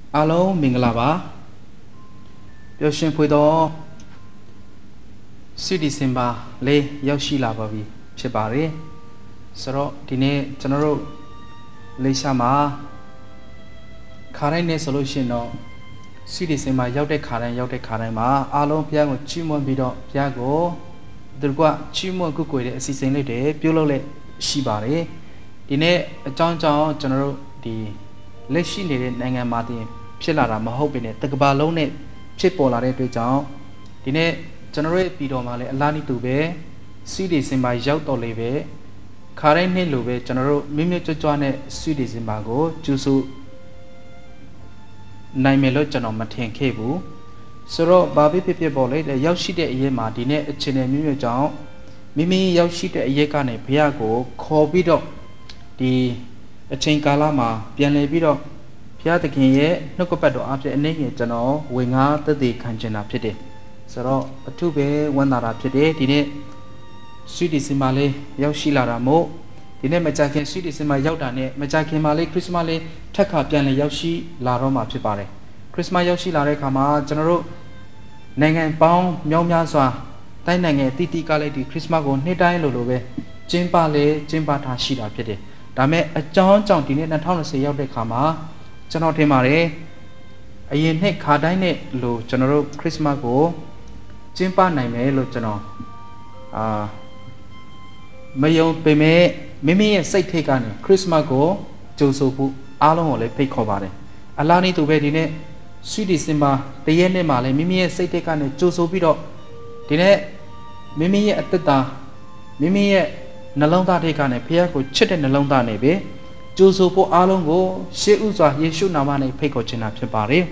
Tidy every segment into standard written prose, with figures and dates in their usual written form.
Alo, mình là bà. Biểu xin phối đó. Suy đi xem bà, lê, yêu xí là bà vì. Chế bà rê. Sau đó, đi nè, cho nó rồi. Lê xa mà. Khá ranh nè solution nó. Suy đi xem bà, yêu đế khá ranh mà. Alo, bia ngồi chú môn bì đó, bia ngồi. Được qua, chú môn cứ quay để xí xanh lê để, biểu lâu lê, xí bà rê. Đi nè, cho nó rồi, đi. Lê xí nè, nè ngà mà thì. Phía là ra mà hộp bên này, tất cả bà lâu nè. Chế bộ là đây tôi cháu thì nè cho nó rồi bị đồ mà lại la đi tù về suy đi xem bài giáo tổ lấy về khá đấy nên lù về cho nó rồi mình cho nè suy đi xem bài của chú su này mình lo cho nó mà thiền khê vũ sau đó bà biết biết bỏ lấy để giáo sĩ để ý mà thì nè trên này mình cháu mình giáo sĩ để ý cái này bây của khó bị đó thì trên cả là mà biến lấy bị đó phía thực hiện ye nó có bắt đầu áp dụng này cho nó về ngã tới đi khăn chân áp dụng sau đó thu về vấn đề áp dụng thì này suy đi xem mà lấy giáo sĩ là làm mốt thì này mà cha khi suy đi xem mà giáo đàn này mà cha khi mà lấy Christmas lấy thắc hợp tiền lấy giáo sĩ là rồi mà áp dụng bài Christmas giáo sĩ là đấy khám mà cho nó này ngày bao nhau nhau xóa tay này ngày tí cả lấy thì Christmas còn hết đây lồ về trên ba thà sĩ áp dụng đó mẹ trong thì này là thao nó sẽ giáo đấy khám mà cho nó thêm mà đấy, anh ấy khá đấy nè, lo cho nó Christmas của chim ba này mấy lo cho nó, mấy ông bé mấy say thế cái này Christmas của châu số phụ alo họ lấy phải khó bà đấy, Allah này tụi bé đi nè, suy đi xem mà, tây này mà lấy mấy say thế cái này châu số bị đó, đi nè, mấy ở tất cả, mấy nâng lòng ta thế cái này, phía của chết nâng lòng ta này bé. chú số bộ alo của sẽ ưu dọa Giêsu nào mà này phải có chuyện nào phải bảo đấy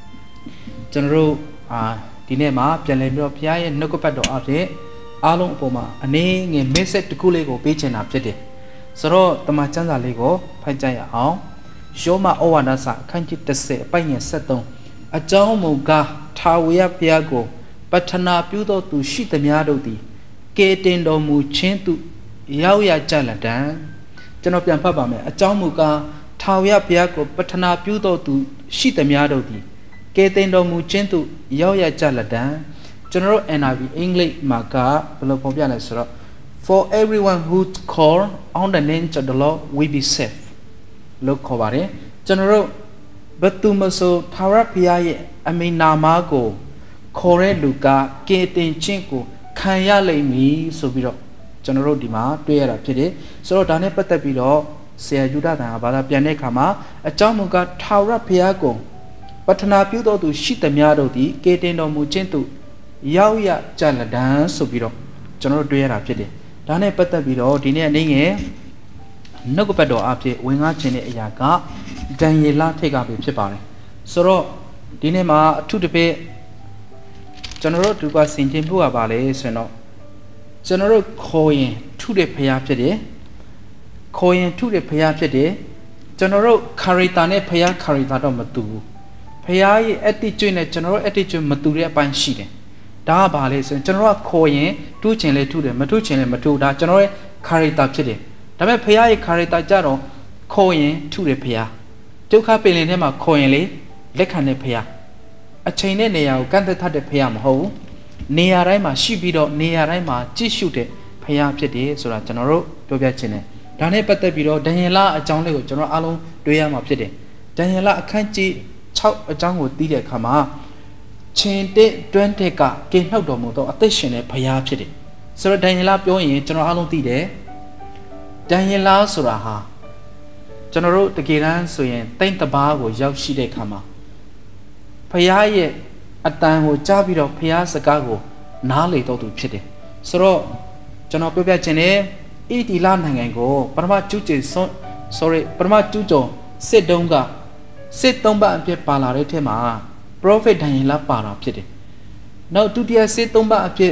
cho nên thì này màပြန်lên rồi phía ấy nó có bắt đầu áp thế alo bộ mà anh ấy nghe message của lấy của bị chuyện nào thế sau đó tụi mà chân ra lấy của phải chạy áo số mà ở đó sa khăn chít tết sẽ bay nhẹ sát tung ở trong một cái thao ya phía của bắt thana biểu đồ tu sĩ tầm nhà đầu tiên kế tên đồ mù chen tu yao ya cha là đàn cho nóပြန်ဖတ်ပါမယ်အကြောင်းမူကားထာဝရဘုရားကိုပထနာပြုတော်သူရှိသမျှတို့သည်ကယ်တင်တော်မူခြင်းသို့ရောက်ရကြလက်တံကျွန်တော်တို့ NIV English မှာကဘယ်လိုဖော်ပြလဲဆိုတော့ For everyone who call on the name of the Lord will be saved လို့ခေါ်ပါတယ်ကျွန်တော်တို့ဘယ်သူမဆိုထာဝရဘုရားရဲ့အမိန့်နာမကိုခေါ်တဲ့လူကကယ်တင်ခြင်းကိုခံရလိမ့်မည်ဆိုပြီးတော့ကျွန်တော်တို့ဒီမှာတွေ့ရတာဖြစ်တယ်ဆိုတော့ဒါနဲ့ပတ်သက်ပြီးတော့ဆရာယူဒတန်ကဘာသာပြန်တဲ့အခါမှာအကြောင်းမူကားထာဝရဘုရားကိုပထနာပြုတော်သူရှိသမျှတို့သည်ကေတင်တော်မူခြင်းသို့ရောက်ရကြလဒန်းဆိုပြီးတော့ကျွန်တော်တို့တွေ့ရတာဖြစ်တယ်ဒါနဲ့ပတ်သက်ပြီးတော့ဒီနေ့အနေငယ်နှုတ်ကပတ်တော်အဖြစ်ဝင်ကားခြင်းတဲ့အရာကဒံယေလထိတ်ကပဲဖြစ်ပါတယ်ဆိုတော့ဒီနေ့မှာအထုတစ်ပိကျွန်တော်တို့ဒီကဆင်ခြင်ဖို့ကပါလေဆိုတော့ကျွန်တော်တို့ခေါ်ရင်ထုတဲ့ဖျားဖြစ်တယ်ခေါ်ရင်ထုတဲ့ဖျားဖြစ်တယ်ကျွန်တော်တို့ခရီတာနဲ့ဖျားခရီတာတော့မတူဘူးဖျားရဲ့ attitude နဲ့ကျွန်တော်တို့ attitude မတူတဲ့အပိုင်းရှိတယ်ဒါကဘာလဲဆိုရင်ကျွန်တော်တို့ခေါ်ရင်ထုချင်လေထုတယ်မထုချင်လေမထုဒါကျွန်တော်ရဲ့ခရီတာဖြစ်တယ်ဒါပေမဲ့ဖျားရဲ့ခရီတာကြတော့ခေါ်ရင်ထုတဲ့ဖျားဒုက္ခပင်လင်ထဲမှာခေါ်ရင်လေလက်ခံတဲ့ဖျားအချိန်နဲ့နေရာကိုကန့်သက်တဲ့ဖျားမဟုတ်ဘူးနေရာတိုင်းမှာရှိပြီးတော့နေရာတိုင်းမှာကြည့်ရှုတဲ့ဖျားဖြစ်တယ်ဆိုတာကျွန်တော်တို့ပြောပြချင်တယ်ဒါနဲ့ပတ်သက်ပြီးတော့ဒံယေလအကြောင်းလေးကိုကျွန်တော်အားလုံးတွေ့ရမှာဖြစ်တယ်ဒံယေလအခန်းကြီး6အကြောင်းကိုသိတဲ့အခါမှာချင်းတဲ့တွန်းတဲ့ကကင်းနှုတ်တော်မူသောအသက်ရှင်တဲ့ဖျားဖြစ်တယ်ဆိုတော့ဒံယေလပြောရင်ကျွန်တော်အားလုံးသိတယ်ဒံယေလဆိုတာဟာကျွန်တော်တို့တကယ်တမ်းဆိုရင်တိမ့်တပါးကိုရောက်ရှိတဲ့အခါမှာဖျားရဲ့အတန်ကိုကြားပြီးတော့ဖျားစကားကိုနားလေတော့သူဖြစ်တယ်ဆိုတော့ကျွန်တော်ပြောပြချင်တယ်ဣတိလနိုင်ငံကိုပထမကျူးကျော်စစ်တုံးကစစ်သုံးပတ်အဖြစ်ပါလာတဲ့ထဲမှာ prophet ဒံယေလပါတာဖြစ်တယ်နောက်ဒုတိယစစ်သုံးပတ်အဖြစ်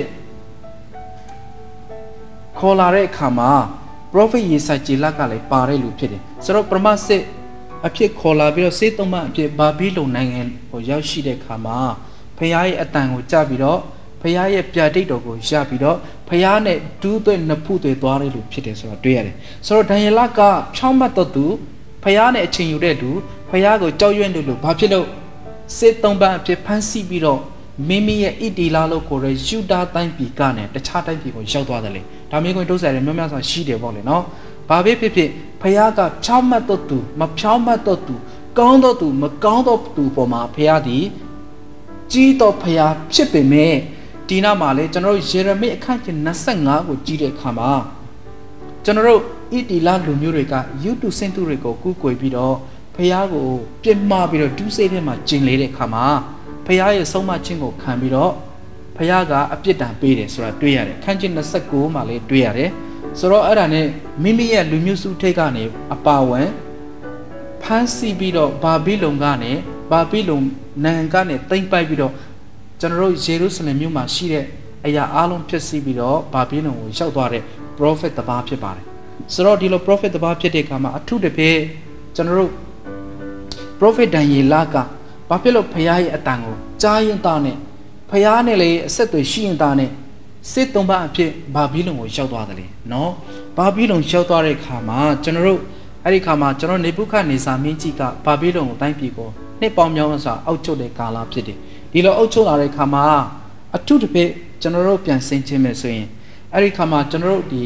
ခေါ်လာတဲ့အခါမှာ prophet ယေစာဂျေလကလည်းပါတဲ့လူဖြစ်တယ်ဆိုတော့ပထမစစ်အဖြစ်ခေါ်လာပြီးတော့စစ်သုံးပတ်အဖြစ်ဘာဘီလုံနိုင်ငံကိုရောက်ရှိတဲ့အခါမှာဖျားရဲ့အတန်ကိုကြားပြီးတော့ဖျားရဲ့ပြတိတ်တော်ကိုရပြီးတော့ဖျားနဲ့ဒူးသွဲ့နှစ်ဖူးသွဲ့သွားတဲ့လူဖြစ်တယ်ဆိုတာတွေ့ရတယ်ဆိုတော့ဒံယေလကဖြောင်းမှတ်တော်သူဖျားနဲ့အချိန်ယူတဲ့လူဖယားကိုကြောက်ရွံ့တယ်လို့ဘာဖြစ်လို့စစ်သုံးပန်းအဖြစ်ဖမ်းဆီးပြီးတော့မိမိရဲ့ဣတီလာလို့ခေါ်တဲ့ယူဒာတိုင်းပြည်ကနေတခြားတိုင်းပြည်ကိုရောက်သွားတယ်လေဒါမျိုးကိုဒုစရတဲ့များများစွာရှိတယ်ပေါ့လေနော်ဘာပဲဖြစ်ဖြစ်ဖယားကဖြောင်းမှတ်တော့သူမဖြောင်းမှတ်တော့သူကောင်းတော့သူမကောင်းတော့သူပေါ်မှာဖယားဒီကြီးတော့ဖယားဖြစ်ပေမဲ့ဒီနောက်မှာလေကျွန်တော်တို့ယေရမိအခန်းကြီး25ကိုကြည့်တဲ့အခါမှာကျွန်တော်တို့ဣတီလာလူမျိုးတွေကယူတုစင်တုတွေကိုကူးကွယ်ပြီးတော့ဖယားကိုပြစ်မှားပြီးတော့ဒုစိတ်ထဲမှာကျင်လေတဲ့အခါမှာဖယားရဲ့ဆုံးမခြင်းကိုခံပြီးတော့ဖယားကအပြစ်ဒဏ်ပေးတယ်ဆိုတာတွေ့ရတယ်ခန်းကြီး29မှာလည်းတွေ့ရတယ်ဆိုတော့အဲ့ဒါနဲ့မိမိရဲ့လူမျိုးစုထိတ်ကနေအပါဝင်ဖမ်းဆီးပြီးတော့ဘာဘီလုံကနေဘာဘီလုံနိုင်ငံကနေတိမ့်ပိုက်ပြီးတော့ကျွန်တော်တို့ယေရုရှလင်မြို့မှာရှိတဲ့အရာအလုံးဖြစ်စီပြီးတော့ဘာဘီလုံကိုရောက်သွားတဲ့ prophet တစ်ပါးဖြစ်ပါတယ်ဆိုတော့ဒီလို prophet တစ်ပါးဖြစ်တဲ့အခါမှာအထုတပြည့်ကျွန်တော်တို့ prophet ဒံယေလကဘာဖြစ်လို့ဖယားရဲ့အတန်ကိုကြားရင်သားနဲ့ဖယားနဲ့လေအဆက်တွေရှိရင်သားနဲ့စစ်သုံးပါအဖြစ်ဘာဘီလုံကိုရောက်သွားတယ်လေနော်ဘာဘီလုံရောက်သွားတဲ့အခါမှာကျွန်တော်တို့အဲ့ဒီခါမှာကျွန်တော်နေဗုခဒ်နေဇာမင်းကြီးကဘာဘီလုံကိုတိုင်းပြည်ကိုနှစ်ပေါင်းများစွာအောက်ချုပ်တဲ့ကာလဖြစ်တယ်ဒီလိုအောက်ချုပ်လာတဲ့ခါမှာအထုတပြည့်ကျွန်တော်တို့ပြန်ဆင်ခြင်မယ်ဆိုရင်အဲ့ဒီခါမှာကျွန်တော်တို့ဒီ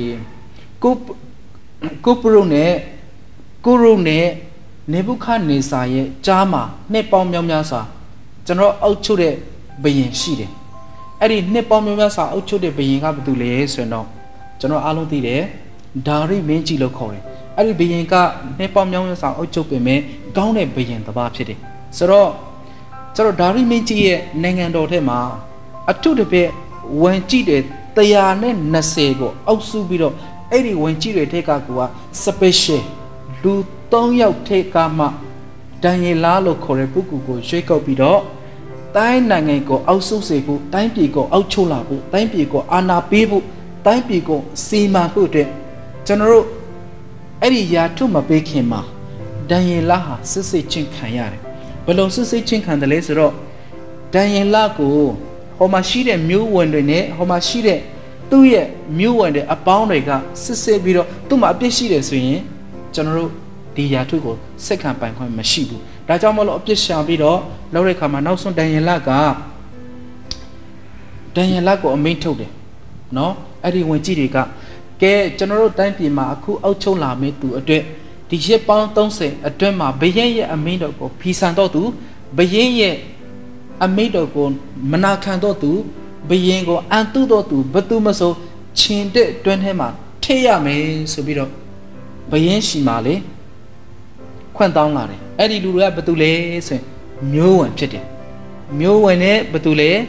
ကိုပရုနဲ့နေဗုခဒ်နေဇာရဲ့ကြားမှာနှစ်ပေါင်းများများစွာကျွန်တော်အောက်ချုပ်တဲ့ဘုရင်ရှိတယ်အဲ့ဒီနှစ်ပေါင်းများများစွာအောက်ချုပ်တဲ့ဘုရင်ကဘာတူလဲဆိုတော့ကျွန်တော်အားလုံးသိတယ်ဒါရိမင်းကြီးလို့ခေါ်တယ်အဲ့ဒီဘုရင်ကနှစ်ပေါင်းများများစွာအောက်ချုပ်ပေမဲ့ကောင်းတဲ့ဘုရင်တစ်ပါးဖြစ်တယ်ဆိုတော့ကျွန်တော်ဒါရိမင်းကြီးရဲ့နိုင်ငံတော်ထဲမှာအထုတပြည့်ဝင်ကြည့်တဲ့120ကိုအောက်စုပြီးတော့အဲ့ဒီဝင်ကြည့်တဲ့ထက်ကက special လူ3ယောက်ထက်ကမှဒံယေလလို့ခေါ်တဲ့ပုဂ္ဂိုလ်ကိုရွေးကောက်ပြီးတော့တိုင်းနိုင်ငံကိုအောက်ဆုစေဖို့တိုင်းပြည်ကိုအောက်ချုပ်လာဖို့တိုင်းပြည်ကိုအာဏာပေးဖို့တိုင်းပြည်ကိုစီမံဖို့အတွက်ကျွန်တော်တို့အဲ့ဒီယာထုမပေးခင်မှာဒံယေလဟာစစ်စစ်ချင်းခံရတယ်ဘယ်လိုစစ်စစ်ချင်းခံတယ်လဲဆိုတော့ဒံယေလကိုဟိုမှာရှိတဲ့မျိုးဝင်တွေနဲ့ဟိုမှာရှိတဲ့သူ့ရဲ့မျိုးဝင်တွေအပေါင်းတွေကစစ်စစ်ပြီးတော့သူ့မှာအပြစ်ရှိတယ်ဆိုရင်ကျွန်တော်တို့ဒီယာထုကိုစက္ကန့်ပိုင်ခွင့်မရှိဘူးဒါကြောင့်မလို့အပြစ်ရှာပြီးတော့လောက်တဲ့ခါမှာနောက်ဆုံးဒံယေလကိုအမိန့်ထုတ်တယ်နော်အဲ့ဒီဝင်ကြည့်တွေကကဲကျွန်တော်တို့တိုင်းပြည်မှာအခုအောက်ချုပ်လာမယ့်သူအတွက်ဒီရက်ပေါင်း30အတွင်းမှာဘယင်းရဲ့အမိန့်တော်ကိုဖီဆန်တော့သူဘယင်းရဲ့အမိန့်တော်ကိုမနာခံတော့သူဘယင်းကိုအန်တုတော့သူဘသူမဆိုခြင်တဲ့အတွင်းထဲမှာထိရမယ်ဆိုပြီးတော့ဘယင်းရှိမှလေခွန့်တောင်းလာတယ်အဲ့ဒီလူတွေကဘသူလဲဆိုရင်မျိုးဝင်ဖြစ်တယ်မျိုးဝင်နဲ့ဘသူလဲ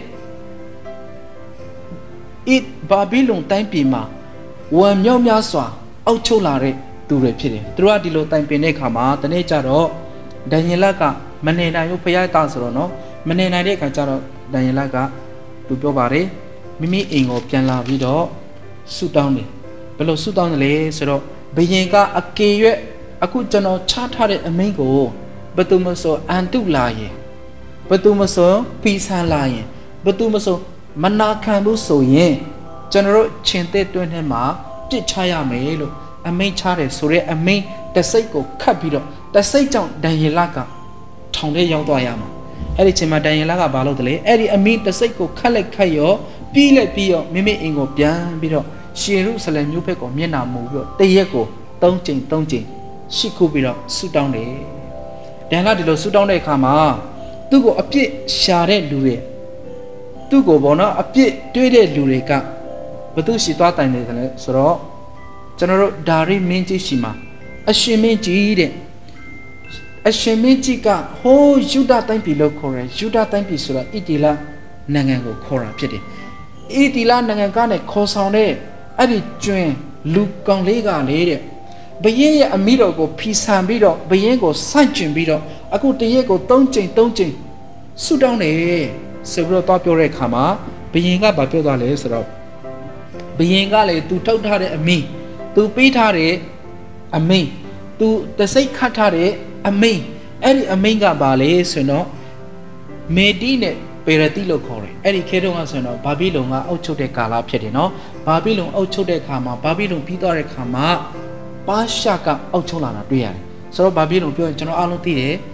ဘာဘီလုံတိုင်းပြည်မှာဝန်မြောက်များစွာအောက်ချုပ်လာတဲ့သူတွေဖြစ်တယ်သူတို့ကဒီလိုတိုင်ပင်တဲ့အခါမှာတနေ့ကျတော့ဒံယေလကမနေနိုင်ဘူးဖယားတောင်းဆိုတော့နော်မနေနိုင်တဲ့အခါကျတော့ဒံယေလကသူပြောပါတယ်မိမိအိမ်ကိုပြန်လာပြီးတော့ဆုတောင်းတယ်ဘယ်လိုဆုတောင်းတယ်လဲဆိုတော့ဘယင်ကအကေရွက်အခုကျွန်တော်ချထားတဲ့အမိန့်ကိုဘယ်သူမဆိုအန်တုလာရင်ဘယ်သူမဆိုဖီဆန်လာရင်ဘယ်သူမဆိုမနာခံဘူးဆိုရင်ကျွန်တော်တို့ခြင်တဲ့တွင်းထဲမှာပြစ်ချရမယ်လို့အမိန့်ချတယ်ဆိုတဲ့အမိန့်တစိတ်ကိုခတ်ပြီးတော့တစိတ်ကြောင့်ဒံယေလကထောင်ထဲရောက်သွားရမှာအဲ့ဒီချိန်မှာဒံယေလကဘာလုပ်တယ်လဲအဲ့ဒီအမိန့်တစိတ်ကိုခတ်လိုက်ခတ်ရောပြီးလိုက်ပြီးရောမိမိအိမ်ကိုပြန်ပြီးတော့ရှေရုဆလင်မြို့ဘက်ကိုမျက်နှာမူပြီးတော့တရက်ကို3ကြိမ်ရှိခုပြီးတော့ဆူတောင်းတယ်ဒံကဒီလိုဆူတောင်းတဲ့အခါမှာသူ့ကိုအပြစ်ရှာတဲ့လူတွေသူ့ကိုပေါ့နော်အပြစ်တွေးတဲ့လူတွေကဘသူရှိသွားတိုင်တယ်လဲဆိုတော့ကျွန်တော်တို့ဒါရိမင်းကြီးရှိမှာအရှင်မင်းကြီးတဲ့အရှင်မင်းကြီးကဟိုးယူဒတိုင်းပြည်လို့ခေါ်တယ်ယူဒတိုင်းပြည်ဆိုတာဣတိလနိုင်ငံကိုခေါ်တာဖြစ်တယ်ဣတိလနိုင်ငံကနေခေါ်ဆောင်တဲ့အဲ့ဒီကျွန်းလူကောင်လေးကလေတဲ့ဘယင်းရဲ့အမိတော်ကိုဖီဆန်ပြီးတော့ဘယင်းကိုစိုက်ကျင်ပြီးတော့အခုတရက်ကို3ကြိမ်ဆူတောင်းတယ်ဆိုပြီးတော့ပြောတဲ့အခါမှာဘယင်းကဘာပြောသွားလဲဆိုတော့ဘယင်းကလေသူထုတ်ထားတဲ့အမိသူပေးထားတဲ့အမိသူတစိတ်ခတ်ထားတဲ့အမိအဲ့ဒီအမိကဘာလဲဆိုတော့မေတီနဲ့ပေရတိလို့ခေါ်တယ်အဲ့ဒီခေတ်တုန်းကဆိုရင်တော့ဘာဘီလုံကအုပ်ချုပ်တဲ့ကာလဖြစ်တယ်နော်ဘာဘီလုံအုပ်ချုပ်တဲ့အခါမှာဘာဘီလုံပြီးသွားတဲ့အခါမှာပါရှာကအုပ်ချုပ်လာတာတွေ့ရတယ်ဆိုတော့ဘာဘီလုံပြောရင်ကျွန်တော်အားလုံးသိတယ်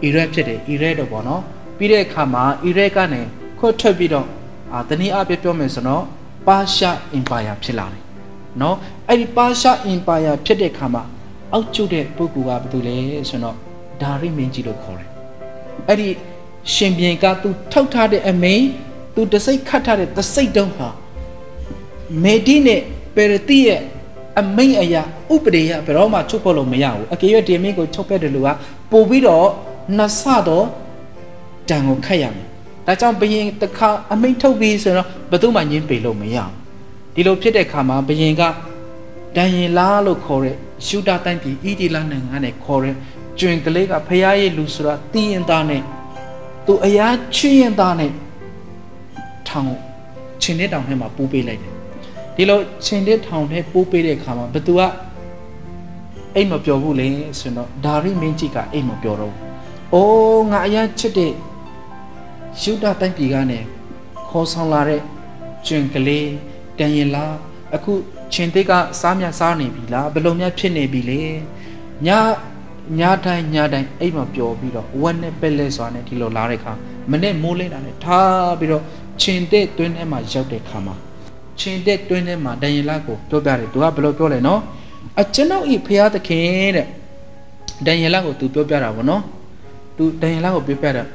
Iraq ဖြစ်တယ် Iraq တော့ပေါ့နော်ပြီးတဲ့အခါမှာ Iraq ကနေခွတ်ထွက်ပြီးတော့တနည်းအားဖြင့်ပြောမယ်ဆိုတော့ Persia Empire ဖြစ်လာတယ်နော်အဲ့ဒီ Persia Empire ဖြစ်တဲ့အခါမှာအောက်ကျတဲ့ပုဂ္ဂိုလ်ကဘာတူလဲဆိုတော့ဒါရိမင်းကြီးလို့ခေါ်တယ်အဲ့ဒီရှင်ပြန်ကသူထောက်ထားတဲ့အမိန်သူတစိတ်ခတ်ထားတဲ့တစိတ်တုံးဟာမေဒီနဲ့ပရတိရဲ့အမိန်အရာဥပဒေရဘယ်တော့မှချုပ်ဖို့လို့မရဘူးအကေရဒီမင်းကိုချုပ်ခဲ့တယ်လို့ကပို့ပြီးတော့နှစ်ဆတော့တန်ကိုခတ်ရမယ်ဒါကြောင့်ဘယင်တစ်ခါအမိန်ထုတ်ပြီးဆိုတော့ဘယ်သူမှညင်းပေလို့မရဘူးဒီလိုဖြစ်တဲ့အခါမှာဘယင်ကဒန်ရင်လာလို့ခေါ်တဲ့ရှုတာတိုင်းပြည်ဣတိလနိုင်ငံနဲ့ခေါ်တဲ့ကျွင်ကလေးကဖျားရဲ့လူဆိုတာတီးရင်သားနဲ့သူအရာချွင်းရင်သားနဲ့ထောင်ချင်းတဲ့တောင်ထဲမှာပိုးပေးလိုက်တယ်ဒီလိုချင်းတဲ့ထောင်ထဲပိုးပေးတဲ့အခါမှာဘသူကအိမ်မပျော်ဘူးလေဆိုတော့ဒါရိမင်းကြီးကအိမ်မပျော်တော့အိုးငါအရာချစ်တဲ့ရှုတာတိုင်းပြည်ကနေခေါ်ဆောင်လာတဲ့ကျွင်ကလေးတန်ရင်လာအခုချင်းတဲ့ကစားမြစားနေပြီလားဘယ်လိုများဖြစ်နေပြီလေညတိုင်းအိမ်မပျော်ပြီးတော့ဝက်နဲ့ပက်လက်စွာနဲ့ဒီလိုလာတဲ့ခါမနဲ့မိုးလေးတာနဲ့ထားပြီးတော့ချင်းတဲ့တွင်းထဲမှာရောက်တဲ့ခါမှာချင်းတဲ့တွင်းထဲမှာတန်ရင်လာကိုပြောပြတယ်သူကဘယ်လိုပြောလဲနော်အကျွန်ုပ်ဤဖျားသခင်တဲ့တန်ရင်လာကိုသူပြောပြတာဗောနော်သူတန်ရင်လာကိုပြောပြတာ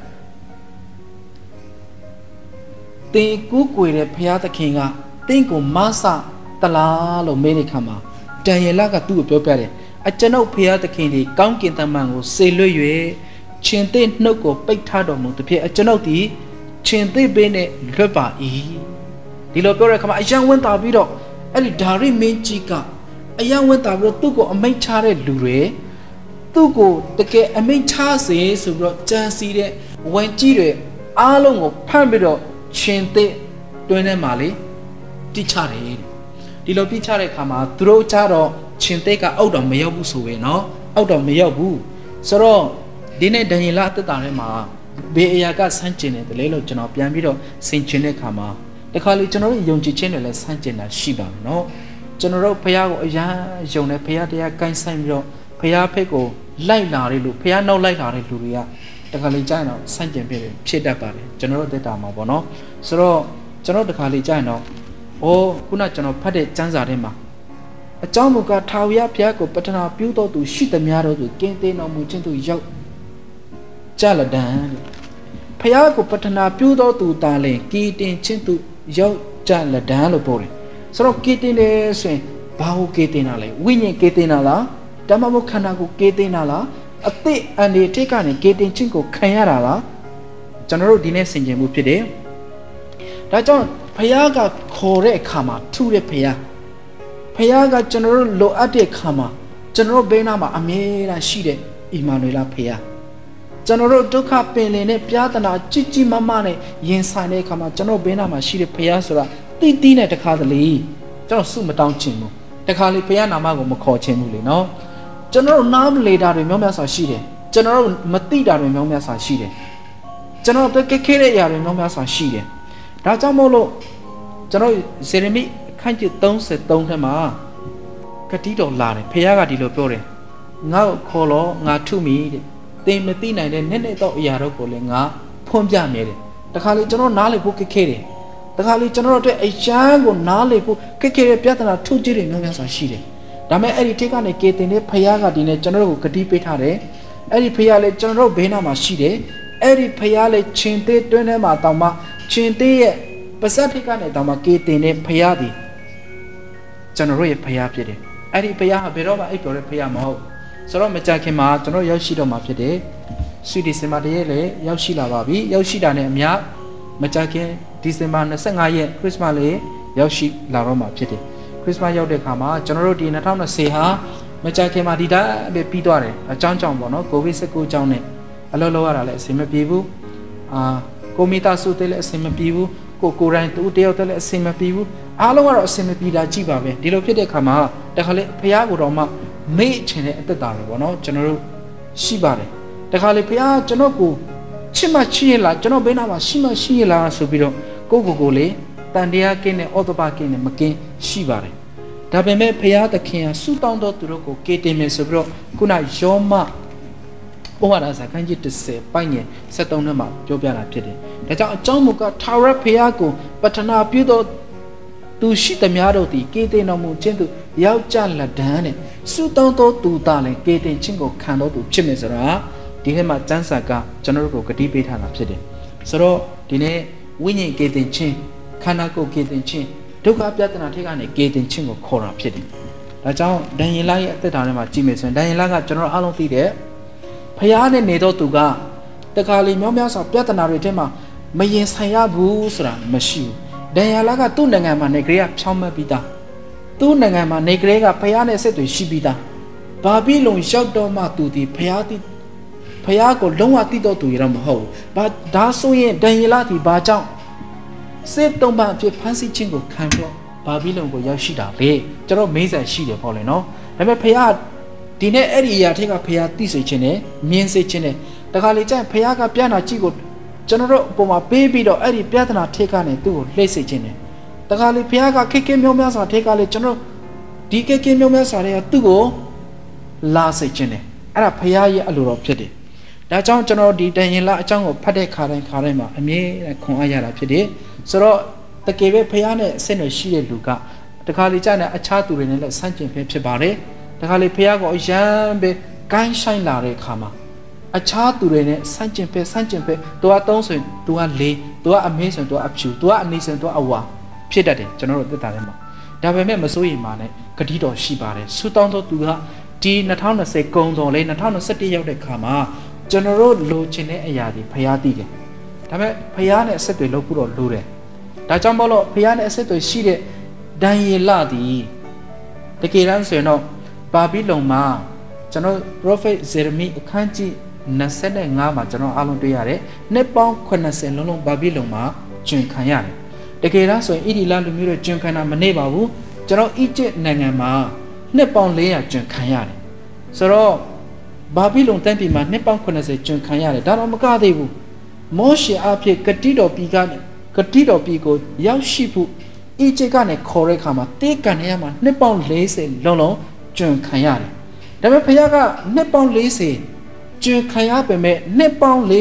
တင်ကူးကွေတဲ့ဖျားသခင်ကတင့်ကိုမဆတလားလို့မေးတဲ့ခါမှာတန်ရင်လာကသူ့ကိုပြောပြတယ်အကျွန်ုပ်ဖျားသခင်ဒီကောင်းကင်တမန်ကိုစေလွှတ်၍ချင်းတဲ့နှုတ်ကိုပိတ်ထားတော်မူသဖြင့်အကျွန်ုပ်ဒီချင်းတဲ့ဘေးနဲ့လွတ်ပါ၏ဒီလိုပြောတဲ့ခါမှာအယံဝင်တာပြီးတော့အဲ့ဒီဒါရိမင်းကြီးကအယံဝင်တာပြီးတော့သူ့ကိုအမိန့်ချတဲ့လူတွေသူ့ကိုတကယ်အမိန့်ချစေဆိုပြီးတော့ကြံစီတဲ့ဝန်ကြီးတွေအားလုံးကိုဖမ်းပြီးတော့ချင်းတဲ့တွင်းထဲမှာလေတိချတယ်ဒီလိုပြချတဲ့ခါမှာသူတို့ကြတော့ချင်းတဲ့ကအောက်တော်မရောက်ဘူးဆိုပဲเนาะအောက်တော်မရောက်ဘူးဆိုတော့ဒီနေ့ဒန်ယေလအသက်တာထဲမှာဘေးအရာကဆန့်ကျင်တယ်တလေလို့ကျွန်တော်ပြန်ပြီးတော့ဆင်ခြင်တဲ့ခါမှာတခါလေကျွန်တော်တို့ယုံကြည်ခြင်းတွေလည်းဆန့်ကျင်တာရှိပါမယ်เนาะကျွန်တော်တို့ဖခင်ကိုအရာယုံတယ်ဖခင်တရားကိုင်းဆိုင်ပြီးတော့ဖခင်ဖိတ်ကိုလိုက်လာတယ်လို့ဖခင်နောက်လိုက်လာတဲ့လူတွေကတခါလေကြားရင်တော့ဆန့်ကျင်ဖြစ်တတ်ပါတယ်ကျွန်တော်တို့သက်တာမှာပေါ့เนาะဆိုတော့ကျွန်တော်တခါလေကြားရင်တော့ခုနကျွန်တော်ဖတ်တဲ့ကျမ်းစာထဲမှာအကြောင်းမူကားထာဝရဘုရားကိုပတ္ထနာပြုတော်သူရှိသမျှတို့သူကင်းသိမ်းတော်မူခြင်းသူရောက်ကြလဒံဘုရားကိုပတ္ထနာပြုတော်သူတာလင်ကီတင်ခြင်းသူရောက်ကြလဒံလို့ပြောတယ်ဆိုတော့ကီတင်တယ်ဆိုရင်ဘာကိုကီတင်တာလဲဝိညာဉ်ကီတင်တာလားဓမ္မမုခန္ဓာကိုကီတင်တာလားအသိအန္တရာယ်ထိတ်ကနေကီတင်ခြင်းကိုခံရတာလားကျွန်တော်တို့ဒီနေ့ဆင်ခြင်မှုဖြစ်တယ်ဒါကြောင့်ဘုရားကခေါ်တဲ့အခါမှာထူတဲ့ဘုရားဖခင်ကကျွန်တော်တို့လိုအပ်တဲ့ခါမှာကျွန်တော်တို့ဘေးနားမှာအမြဲတမ်းရှိတဲ့အီမာနွေလဖခင်ကျွန်တော်တို့ဒုက္ခပင်လင်နဲ့ပြဿနာကြီးမားမားနဲ့ရင်ဆိုင်တဲ့ခါမှာကျွန်တော်ဘေးနားမှာရှိတဲ့ဖခင်ဆိုတာတိနဲ့တခါတလေကျွန်တော်စုမတောင်းချင်ဘူးတခါလေဖခင်နာမကိုမခေါ်ချင်ဘူးလေနော်ကျွန်တော်တို့နားမလေတာတွေများများစွာရှိတယ်ကျွန်တော်တို့မသိတာတွေများများစွာရှိတယ်ကျွန်တော်တို့ခဲတဲ့အရာတွေများများစွာရှိတယ်ဒါကြောင့်မို့လို့ကျွန်တော်ဇေရမိခန်းကျ33ထဲမှာကတိတော်လာတယ်ဖခင်ကဒီလိုပြောတယ်ငါ့ကိုခေါ်လို့ငါထုမိတဲ့သင်မသိနိုင်တဲ့နဲ့တော့အရာတော့ကိုလည်းငါဖွင့်ပြမယ်တဲ့တခါလေကျွန်တော်နားလေဖို့ခက်ခဲတယ်တခါလေကျွန်တော်တို့အတွက်အရန်ကိုနားလေဖို့ခက်ခဲတဲ့ပြဿနာထုကြည့်တယ်များများစွာရှိတယ်ဒါပေမဲ့အဲ့ဒီထိတ်ကနေကေတင်တဲ့ဖခင်ကဒီနေ့ကျွန်တော်တို့ကိုဂတိပေးထားတယ်အဲ့ဒီဖခင်လည်းကျွန်တော်တို့ဘေးနားမှာရှိတယ်အဲ့ဒီဖခင်လည်းချင်းသေးတွင်းထဲမှာတောင်မှချင်းသေးရဲ့ပါစတ်ထိတ်ကနေတောင်မှကေတင်တဲ့ဖခင်ဒီကျွန်တော်တို့ရဲ့ဖခင်ဖြစ်တယ်အဲ့ဒီဖခင်ဟာဘယ်တော့မှအိပ်ပျော်တဲ့ဖခင်မဟုတ်ဆိုတော့မကြခင်မှာကျွန်တော်ရောက်ရှိတော့မှာဖြစ်တယ်ဆွေဒီဇင်ဘာတရက်လေရောက်ရှိလာပါပြီရောက်ရှိတာနဲ့အများမကြခင်ဒီဇင်ဘာ25ရက်ခရစ်စမတ်လေးရောက်ရှိလာတော့မှာဖြစ်တယ်ခရစ်စမတ်ရောက်တဲ့အခါမှာကျွန်တော်တို့ဒီ2020ဟာမကြခင်မှာဒီတိုင်းပဲပြီးသွားတယ်အကြောင်းကြောင့်ပေါ့နော်ကိုဗစ်19အကြောင်းနဲ့အလုပ်လုပ်ရတာလည်းအဆင်မပြေဘူးကိုမီတာစုတဲ့လည်းအဆင်မပြေဘူးကိုရိုင်းတူတယောက်တည်းလည်းအဆင်မပြေဘူးအားလုံးကတော့အဆင်မပြေတာကြည့်ပါပဲဒီလိုဖြစ်တဲ့အခါမှာတခါလေဖះကိုတော့မှမေ့ချင်တဲ့အသက်တာပဲပေါ့နော်ကျွန်တော်တို့ရှိပါတယ်တခါလေဖះကျွန်တော်ကိုချစ်မှချစ်ရလားကျွန်တော်ဘေးနားမှာရှိမှရှိရလားဆိုပြီးတော့ကိုလေတန်တရားကင်းနဲ့အော်တပါကင်းနဲ့မကင်းရှိပါတယ်ဒါပေမဲ့ဖះသခင်ကဆူတောင်းတော်သူတို့ကိုကေတင်မယ်ဆိုပြီးတော့ခုနယောမဩဝါဒစာခန်းကြီး30ပိုင်းငယ်73နှစ်မှာပြောပြတာဖြစ်တယ်ဒါကြောင့်အကြောင်းမူကားထာဝရဘုရားကိုပတ္ထနာပြုသောသူရှိသမျှတို့သည်ကေတင်တော်မူခြင်းသူယောက်ျားလက်ဒန်းနဲ့စုတောင်းသောသူသားလည်းကေတင်ခြင်းကိုခံတော်သူဖြစ်မယ်ဆိုတာဒီနေ့မှာကျမ်းစာကကျွန်တော်တို့ကိုဂတိပေးထားတာဖြစ်တယ်ဆိုတော့ဒီနေ့ဝိညာဉ်ကေတင်ခြင်းခန္ဓာကိုယ်ကေတင်ခြင်းဒုက္ခပြဿနာထိကနေကေတင်ခြင်းကိုခေါ်တာဖြစ်တယ်ဒါကြောင့်ဒံယေလရဲ့အသက်တာထဲမှာကြည့်မယ်ဆိုရင်ဒံယေလကကျွန်တော်အားလုံးသိတဲ့ဖျားနဲ့နေတော့သူကတခါလေမြောင်းများစွာပြဿနာတွေထဲမှာမရင်ဆိုင်ရဘူးဆိုတာမရှိဘူးဒံယေလကသူ့နိုင်ငံမှာနေကြရဖြောင်းမပြီးသားသူ့နိုင်ငံမှာနေကြကဖျားနဲ့ဆက်တွေရှိပြီးသားဘာဖြစ်လို့ရောက်တော့မှသူဒီဖျားကိုလုံးဝတိတော့သူရတော့မဟုတ်ဘူးဘာဒါဆိုရင်ဒံယေလဒီဘာကြောင့်စစ်တုံးပအဖြစ်ဖန်ဆီးခြင်းကိုခံတော့ဘာဘီလုံကိုရောက်ရှိတာလေကျွန်တော်မေးစားရှိတယ်ပေါ့လေနော်ဒါပေမဲ့ဖះဒီနေ့အဲ့ဒီအရာထက်ကဖះသိစေခြင်းနဲ့မြင်စေခြင်းနဲ့တခါလေကျရင်ဖះကပြနာကြည့်ကိုကျွန်တော်တို့အပေါ်မှာပေးပြီးတော့အဲ့ဒီပြဿနာထက်ကနေသူ့ကိုလှည့်စေခြင်းနဲ့တခါလေဖះကခိခိမျိုးများစွာထက်ကလေကျွန်တော်ဒီခိခိမျိုးများစွာတွေကသူ့ကိုလာစေခြင်းနဲ့အဲ့ဒါဖះရဲ့အလိုတော်ဖြစ်တယ်ဒါကြောင့်ကျွန်တော်ဒီတန်ရင်လာအကြောင်းကိုဖတ်တဲ့ခါတိုင်းမှာအမြဲခွန်အားရတာဖြစ်တယ်ဆိုတော့တကယ်ပဲဖះနဲ့အဆင့်တွေရှိတဲ့လူကတခါလေကြာနေအခြားသူတွေနဲ့လည်းဆန့်ကျင်ဖက်ဖြစ်ပါတယ်တခါလေဖះကိုအရန်ပဲကိုင်းဆိုင်လာတဲ့အခါမှာအခြားသူတွေနဲ့ဆန့်ကျင်ဖက်သူက3ဆိုရင်သူက4သူကအမေးဆိုရင်သူကအဖြူသူကအနီဆိုရင်သူကအဝါဖြစ်တတ်တယ်ကျွန်တော်တို့သက်တာထဲမှာဒါပေမဲ့မစိုးရိမ်ပါနဲ့ဂတိတော်ရှိပါတယ်ဆူတောင်းသောသူကဒီ2020ကုံတော်လေး2021ရောက်တဲ့အခါမှာကျွန်တော်တို့လိုချင်တဲ့အရာတွေဖះသိတယ်ဒါပေမဲ့ဖះနဲ့အဆက်တွေလုပ်ဖို့တော့လိုတယ်ဒါကြောင့်မို့လို့ဖះနဲ့အဆက်တွေရှိတဲ့ဒံယေလသည်တကယ်တမ်းဆိုရင်တော့ဘာဘီလုံမှာကျွန်တော် Prophet Jeremiah အခန်းကြီး25မှာကျွန်တော်အားလုံးတွေ့ရတယ်နှစ်ပေါင်း80လုံးဘာဘီလုံမှာကျွင်ခံရတယ်တကယ်တမ်းဆိုရင်ဣဒီလလူမျိုးတွေကျွင်ခံတာမနေပါဘူးကျွန်တော်အီဂျစ်နိုင်ငံမှာနှစ်ပေါင်း400ကျွင်ခံရတယ်ဆိုတော့ဘာဘီလုံတန်းပြည်မှာနှစ်ပေါင်း80ကျွင်ခံရတယ်ဒါတော့မကသေးဘူးမောရှေအဖြစ်ဂတိတော်ပြည်ကနေဂတိတော်ပြည်ကိုရောက်ရှိဖို့အီဂျစ်ကနေခေါ်တဲ့အခါမှာတေးကန်ရမှာနှစ်ပေါင်း40လုံးကျွင်ခံရတယ်ဒါပေမဲ့ဖခင်ကနှစ်ပေါင်း40ကျွင်ခံရပေမဲ့နှစ်ပေါင်း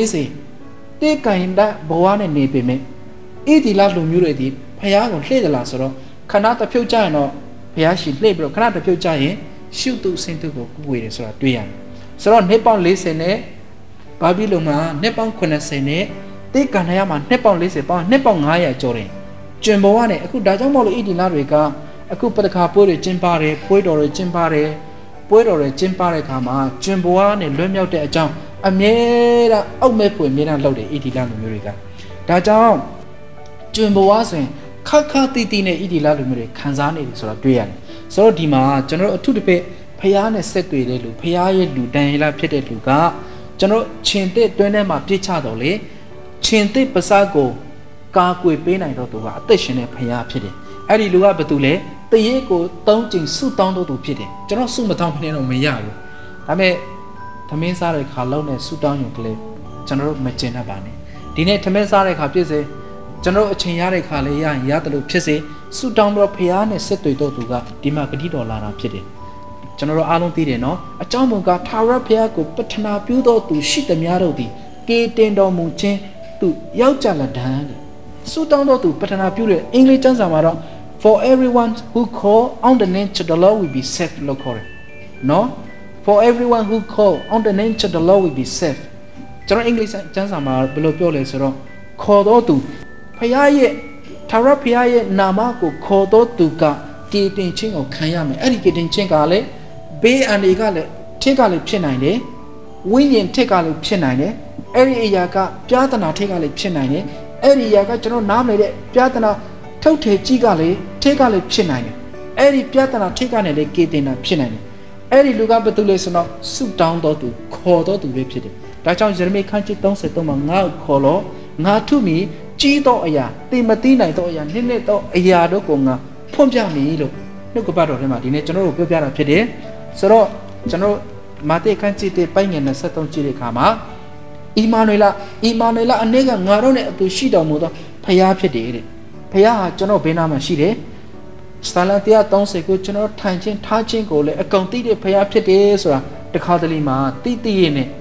40တေးကန်တဲ့ဘဝနဲ့နေပေမဲ့ဣဒီလလူမျိုးတွေဒီဖခင်ကိုလှည့်တယ်လားဆိုတော့ခဏတစ်ဖြုတ်ကြရင်တော့ဖခင်ရှိလှည့်ပြီးတော့ခဏတစ်ဖြုတ်ကြရင်ရှုတုစင်တုကိုကူဝေတယ်ဆိုတာတွေ့ရတယ်ဆိုတော့နှစ်ပေါင်း40နဲ့ဘာဘီလုံမှာနှစ်ပေါင်း80နဲ့တေးကန်ရမှာနှစ်ပေါင်း40ပေါင်းနှစ်ပေါင်း900ကျော်တယ်ကျွင်ဘဝနဲ့အခုဒါကြောင့်မို့လို့ဣဒီလတွေကအခုပတ္တခါပွဲတွေကျင်းပါတယ်ပွဲတော်တွေကျင်းပါတယ်ပွဲတော်တွေကျင်းပတဲ့အခါမှာကျွင်ဘဝနဲ့လွတ်မြောက်တဲ့အကြောင်းအမြဲတမ်းအောက်မဲ့ဖွယ်အမြဲတမ်းလုပ်တယ်ဣဒီလလူမျိုးတွေကဒါကြောင့်ကျွင်ဘဝဆိုရင်ခက်ခက်တီးတီးနဲ့ဣဒီလလူမျိုးတွေခံစားနေတယ်ဆိုတာတွေ့ရတယ်ဆိုတော့ဒီမှာကျွန်တော်တို့အထုတပည့်ဖျားနဲ့ဆက်တွေ့တဲ့လူဖျားရဲ့လူတန်ရလာဖြစ်တဲ့လူကကျွန်တော်ခြင်တဲ့တွင်းထဲမှာပြစ်ချတော့လေခြင်တဲ့ပစားကိုကာကွယ်ပေးနိုင်တော့သူကအသက်ရှင်တဲ့ဖခင်ဖြစ်တယ်။အဲ့ဒီလူကဘာတူလဲတရေကို3ကြိမ်ဆုတောင်းတော့သူဖြစ်တယ်။ကျွန်တော်ဆုမတောင်းဖနေတော့မရဘူး။ဒါပေမဲ့သမင်းစားတဲ့ခါလုံးနဲ့ဆုတောင်းရုံကလေးကျွန်တော်တို့မကျင်တတ်ပါနဲ့။ဒီနေ့သမင်းစားတဲ့ခါပြည့်စေကျွန်တော်တို့အချိန်ရတဲ့ခါလေးရရင်ရတယ်လို့ဖြစ်စေဆုတောင်းတော့ဖခင်နဲ့ဆက်တွေ့တော့သူကဒီမှာဂတိတော်လာတာဖြစ်တယ်။ကျွန်တော်တို့အားလုံးသိတယ်နော်။အကြောင်းမူကားထာဝရဘုရားကိုပတ္ထနာပြုသောသူရှိသမျှတို့သည်ကေတင်တော်မူခြင်းသူယောက်ျားလက်ဒန်းဆုတောင်းတော်သူပတ္ထနာပြုတဲ့အင်္ဂလိပ်ကျမ်းစာမှာတော့ for everyone who call on the name of the Lord will be saved လို့ခေါ်တယ်နော် for everyone who call on the name of the Lord will be saved ကျွန်တော်အင်္ဂလိပ်ကျမ်းစာမှာဘယ်လိုပြောလဲဆိုတော့ခေါ်တော်သူဖခင်ရဲ့ထာဝရဘုရားရဲ့နာမကိုခေါ်တော်သူကကေတင်ခြင်းကိုခံရမယ်အဲ့ဒီကေတင်ခြင်းကလည်းဘေးအန္တရာယ်ကလည်းထက်ကလည်းဖြစ်နိုင်တယ်ဝိညာဉ်ထက်ကလည်းဖြစ်နိုင်တယ်အဲ့ဒီအရာကပြဿနာထက်ကလည်းဖြစ်နိုင်တယ်အဲ့ဒီအရာကကျွန်တော်နားမလည်တဲ့ပြဿနာထုတ်ထေကြီးကလည်းထက်ကလည်းဖြစ်နိုင်တယ်အဲ့ဒီပြဿနာထက်ကနေလည်းကေတင်တာဖြစ်နိုင်တယ်အဲ့ဒီလူကဘာတူလဲဆိုတော့ဆုတောင်းတော်သူခေါ်တော်သူပဲဖြစ်တယ်ဒါကြောင့်ယေရမိခန်းကြီး33မှာငါ့ကိုခေါ်လို့ငါထုမိကြီးသောအရာသိမသိနိုင်သောအရာနစ်နစ်သောအရာတို့ကိုငါဖွင့်ပြမည်လို့နှုတ်ကပတ်တော်ထဲမှာဒီနေ့ကျွန်တော်တို့ပြောပြတာဖြစ်တယ်ဆိုတော့ကျွန်တော်မာသဲခန်းကြီးတဲ့ပိုင်းငယ်23ကြည့်တဲ့အခါမှာအီမာနွေလအနေကငါတို့နဲ့အတူရှိတော်မူသောဖခင်ဖြစ်တယ်တဲ့ဖခင်ဟာကျွန်တော်ဘေးနားမှာရှိတယ်စာလ130ကိုကျွန်တော်ထိုင်ခြင်းထားခြင်းကိုလည်းအကုန်သိတဲ့ဖခင်ဖြစ်တယ်ဆိုတာတခါတလေမှာတိတိရဲ့နဲ့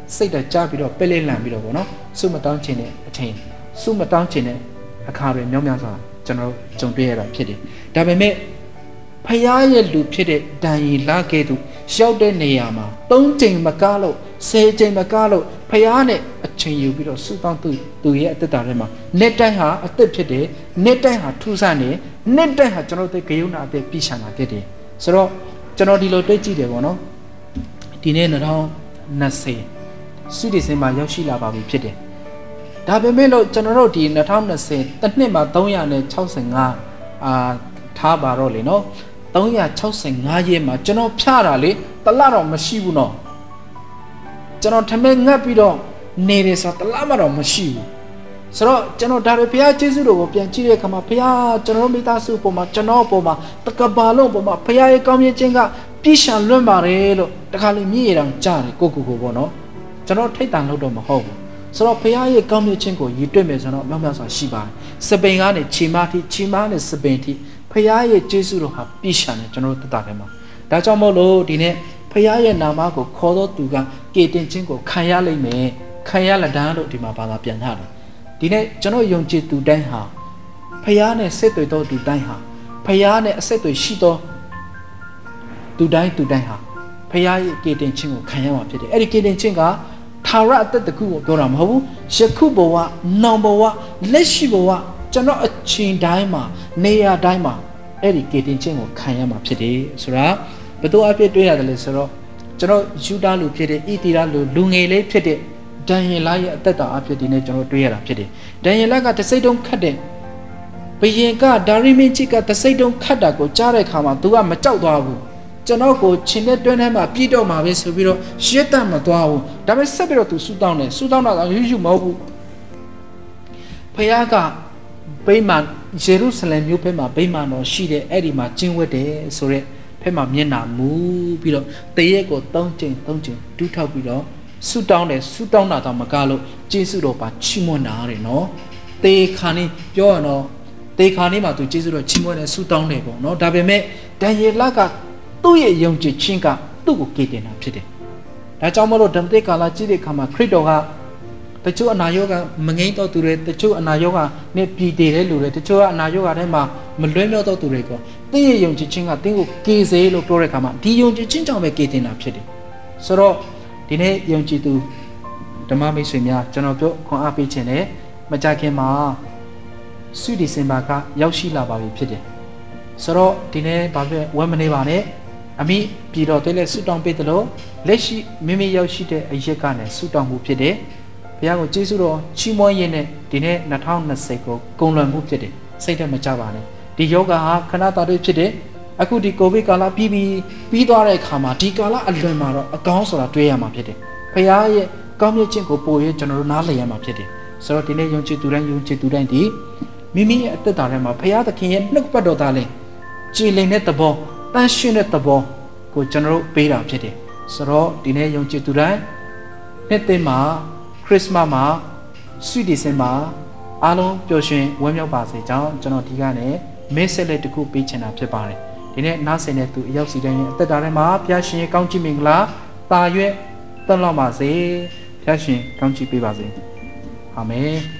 စိတ်တကြပြီးတော့ပဲလေးလန့်ပြီးတော့ပေါ့နော်စုမတောင်းခြင်းနဲ့အချိန်စုမတောင်းခြင်းနဲ့အခါတွေမြောက်များစွာကျွန်တော်ကြုံတွေ့ရတာဖြစ်တယ်ဒါပေမဲ့ဖယားရဲ့လူဖြစ်တဲ့ဒံရီလာကဲ့သို့ရောက်တဲ့နေရာမှာ3 ချိန်မကားလို့10 ချိန်မကားလို့ဖယားနဲ့အချိန်ယူပြီးတော့စုတောင်းသူရဲ့အသက်တာထဲမှာနေ့တိုင်းဟာအသက်ဖြစ်တယ်နေ့တိုင်းဟာထူးဆန်းနေနေ့တိုင်းဟာကျွန်တော်တို့ဂယုဏအသက်ပြည့်ရှံတာဖြစ်တယ်ဆိုတော့ကျွန်တော်ဒီလိုတွေ့ကြည့်တယ်ပေါ့နော်ဒီနေ့2020စုဒီစင်မှာရောက်ရှိလာပါပြီဖြစ်တယ်ဒါပေမဲ့လို့ကျွန်တော်တို့ဒီ2020တစ်နှစ်မှာ365ထားပါတော့လေနော်365ရက်မှာကျွန်တော်ဖြားတာလေတလတော့မရှိဘူးနော်ကျွန်တော်ထမဲငတ်ပြီးတော့နေတယ်ဆိုတော့တလမှတော့မရှိဘူးဆိုတော့ကျွန်တော်ဒါတွေဘုရားကျေးဇူးတော်ကိုပြန်ကြည့်တဲ့အခါမှာဘုရားကျွန်တော်မိသားစုပေါ်မှာကျွန်တော်ပေါ်မှာတကဘာလုံးပေါ်မှာဘုရားရဲ့ကောင်းမြတ်ခြင်းကပြည့်စုံလွတ်ပါတယ်လို့တခါလေမြည်ရအောင်ကြားတယ်ကိုပေါ့နော်ကျွန်တော်ထိတ်တန့်လို့တော့မဟုတ်ဘူးဆိုတော့ဘုရားရဲ့ကောင်းမြတ်ခြင်းကိုရည်တွေ့မယ်ဆိုတော့မြောက်မြောက်စွာရှိပါတယ်စပိန်ကနေချီမာနဲ့စပိန်ထိဖယားရဲ့ကျေးဇူးတော်ဟာပြည့်စုံတယ်ကျွန်တော်တို့တတ်တာထဲမှာဒါကြောင့်မို့လို့ဒီနေ့ဖယားရဲ့နာမကိုခေါ်တော့သူကကေတင်ခြင်းကိုခံရလိမ့်မယ်ခံရလက်တန်းလို့ဒီမှာဘာသာပြန်ထားတယ်ဒီနေ့ကျွန်တော်ယုံကြည်သူတိုင်းဟာဖယားနဲ့ဆက်သွယ်တော့သူတိုင်းဟာဖယားနဲ့အဆက်အသွယ်ရှိတော့သူတိုင်းဟာဖယားရဲ့ကေတင်ခြင်းကိုခံရမှာဖြစ်တယ်အဲ့ဒီကေတင်ခြင်းကထာဝရအသက်တခုကိုပြောတာမဟုတ်ဘူးယခုဘဝနောင်ဘဝလက်ရှိဘဝကျွန်တော်အချိန်တိုင်းမှာနေရာတိုင်းမှာအဲ့ဒီကေတင်ခြင်းကိုခံရမှာဖြစ်တယ်ဆိုတာဘယ်သူအဖြစ်တွေ့ရတယ်လဲဆိုတော့ကျွန်တော်ယူဒလူဖြစ်တဲ့ဣတိရလူငယ်လေးဖြစ်တဲ့ဒံယေလရဲ့အသက်တာအဖြစ်ဒီနေ့ကျွန်တော်တွေ့ရတာဖြစ်တယ်ဒံယေလကတစိတ်တုံးခတ်တယ်ဘယင်ကဒါရိမင်းကြီးကတစိတ်တုံးခတ်တာကိုကြားတဲ့အခါမှာ तू ကမကြောက်သွားဘူးကျွန်တော်ကိုချင်းတဲ့တွင်းထဲမှာပြည့်တော့မှာပဲဆိုပြီးတော့ရှစ်တတ်မသွားဘူးဒါပေမဲ့ဆက်ပြီးတော့ तू ဆူတောင်းတယ်ဆူတောင်းတာကယူမဟုတ်ဘူးဖခင်ကဗိမာန်ယေရုရှလင်မြို့ဘက်မှာဗိမာန်တော်ရှိတဲ့အဲ့ဒီမှာကျင်းဝတ်တယ်ဆိုရက်ဘက်မှာမျက်နှာမူပြီးတော့တရက်ကို3 ချိန်တူးထောက်ပြီးတော့ဆူတောင်းတယ်ဆူတောင်းတာတော့မကလို့ကျေးဇူးတော်ပါချီးမွမ်းတာတယ်နော်တေခါနေပြောရတော့တေခါနေမှာ तू ကျေးဇူးတော်ချီးမွမ်းတယ်ဆူတောင်းတယ်ပေါ့နော်ဒါပေမဲ့ဒံယေလကသူ့ရဲ့ယုံကြည်ခြင်းကသူ့ကိုကယ်တင်တာဖြစ်တယ်ဒါကြောင့်မလို့ဓမ္မတိကာလကြည့်တဲ့အခါမှာခရစ်တော်ကတချို့အနာရောဂါမငိမ့်တော့သူတွေတချို့အနာရောဂါနဲ့ပြည်တည်တဲ့လူတွေတချို့ကအနာရောဂါထဲမှာမလွဲမြောက်တော့သူတွေကတင်းရဲ့ယုံကြည်ခြင်းကတင်းကိုကယ်စေလို့ပြောတဲ့အခါမှာဒီယုံကြည်ခြင်းကြောင့်ပဲကယ်တင်တာဖြစ်တယ်ဆိုတော့ဒီနေ့ယုံကြည်သူဓမ္မမိတ်ဆွေများကျွန်တော်ပြောခွန်အားပေးခြင်းနဲ့မကြခင်မှာစုဒီစင်ဘာကရောက်ရှိလာပါပြီဖြစ်တယ်ဆိုတော့ဒီနေ့ဘာဖြစ်ဝမ်းမနေပါနဲ့အမိပြည်တော်တွေလည်းဆူတောင်းပေးတယ်လို့လက်ရှိမိမိရောက်ရှိတဲ့အရက်ကနဲ့ဆူတောင်းမှုဖြစ်တယ်ဘုရားကိုကျေးဇူးတော်ချီးမွမ်းရင်းနဲ့ဒီနေ့2020ကိုကုန်လွန်မှုဖြစ်တယ်စိတ်ထဲမကြပါနဲ့ဒီယောဂဟာခဏတာတွေဖြစ်တယ်အခုဒီကိုဗစ်ကာလပြီးသွားတဲ့အခါမှာဒီကာလအလွန်မှာတော့အကောင်းဆိုတာတွေးရမှာဖြစ်တယ်ဘုရားရဲ့ကောင်းမြတ်ခြင်းကိုပို့ရကျွန်တော်တို့နားလည်ရမှာဖြစ်တယ်ဆိုတော့ဒီနေ့ယုံကြည်သူတိုင်းဒီမိမိရဲ့အသက်တာထဲမှာဘုရားသခင်ရဲ့နှုတ်ပတ်တော်သားလဲကြည်လင်တဲ့သဘောတန်ရှင်းတဲ့သဘောကိုကျွန်တော်တို့ပေးတာဖြစ်တယ်ဆိုတော့ဒီနေ့ယုံကြည်သူတိုင်းနှစ်သိမ့်မှာခရစ်စမတ်မှာဆွီဒီစင်မှာအားလုံးပျော်ရွှင်ဝမ်းမြောက်ပါစေကြောင်းကျွန်တော်ဒီကနေ့မဲဆက်လက်တစ်ခုပေးချင်တာဖြစ်ပါတယ်ဒီနေ့နားဆင်တဲ့သူအရောက်စီတိုင်းရဲ့အသက်တာထဲမှာဘုရားရှင်ကောင်းချီးမင်္ဂလာတာရွက်တက်လောက်ပါစေဘုရားရှင်ကောင်းချီးပေးပါစေအာမင်